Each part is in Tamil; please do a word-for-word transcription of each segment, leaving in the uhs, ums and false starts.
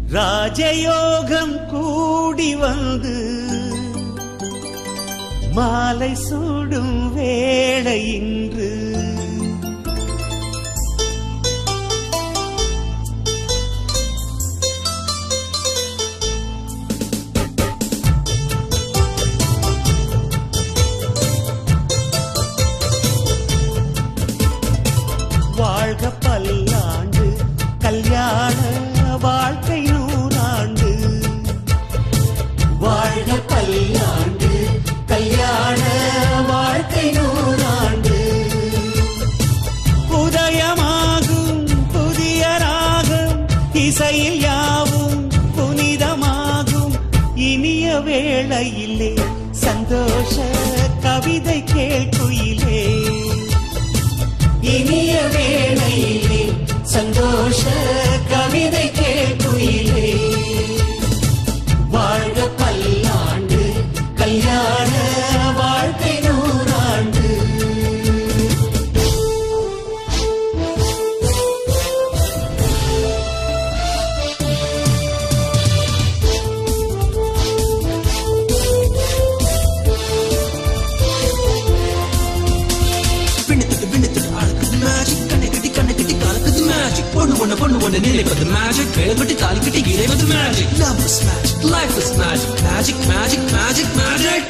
ராஜயோகம் கூடி வந்து மாலை சூடும் வேளை இன்று வாழ்க பல்லாண்டு கல்யாண வாழ்க்கை நூறாண்டு வாழ்க பல்லாண்டு கல்யாண வாழ்க்கை நூறாண்டு உதயமாகும் புதிய ராகம் இசையில் யாவும் புனிதமாகும் இனிய வேளையிலே சந்தோஷ கவிதை கேட்குயிலே இனிய வேளையிலே சந்தோஷ கவிதை கேட்குயிலே வாழ்க பல்லாண்டு கல்யாண வாழ்க்கை நூறாண்டு One one one one nearly but the magic veil but the tali kitty gire with the magic love is magic life is magic magic magic magic magic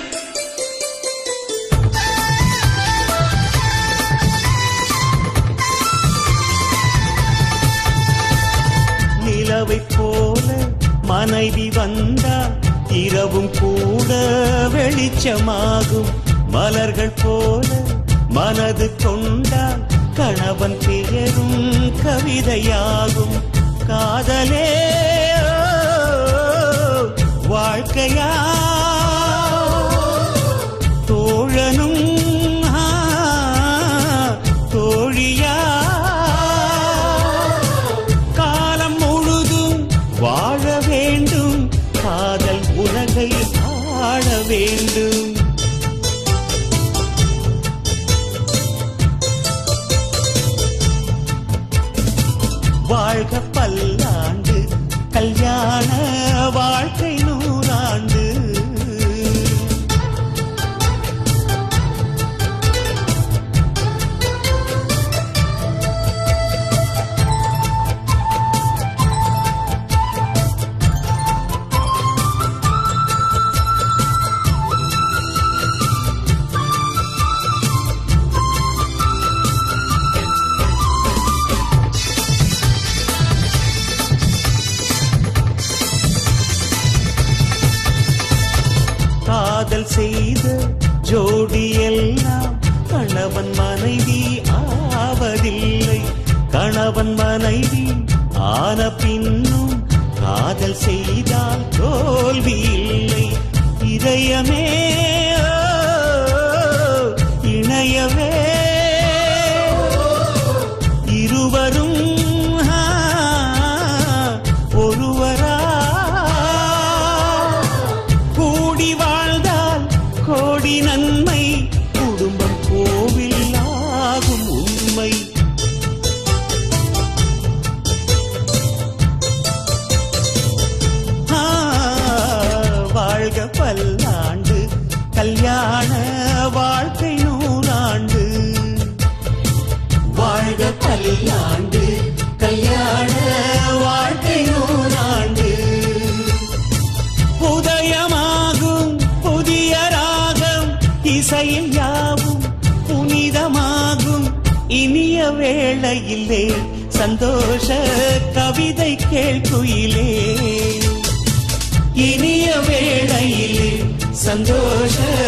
நிலவை போல மனைவி வந்தால் இரவும் கூட வெளிச்சமாகும் மலர்கள் போல மனது கொண்டால் கணவன் பெயரும் கவிதையாகும் காதலே வாழ்க்கையா தோழனும் தோழியா காலம் முழுதும் வாழ வேண்டும் காதல் உலகை ஆள வேண்டும் வாழ்க பல்லாண்டு கல்யாண வாழ்க்கை நூறாண்டு காதல் செய்த ஜோடி எல்லாம் கணவன் மனைவி ஆவதில்லை கணவன் மனைவி ஆன பின்னும் காதல் செய்தால் தோல்வி இல்லை இதயமே இணையவே இருவரும் ஒருவரா கூடி வாழ்ந்தால் கோடி நன்மை குடும்பம் கோவில் ஆகும் உண்மை வாழ்க பல்லாண்டு கல்யாண வாழ்க்கை நூறாண்டு வாழ்க பல்லாண்டு கல்யாண வாழ்க்கை நூறாண்டு உதயமாகும் புதிய ராகம் இசையில் யாவும் புனிதமாகும் இனிய வேளையிலே சந்தோஷ கவிதை கேட்குயிலே இனிய வேளையிலே சந்தோஷ